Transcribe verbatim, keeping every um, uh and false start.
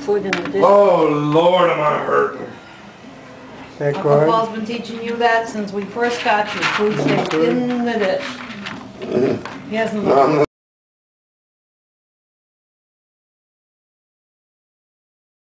food in the dish. Oh Lord, am I hurting. That Uncle good? Paul's been teaching you that since we first got you. Food stays in the dish. He hasn't learned.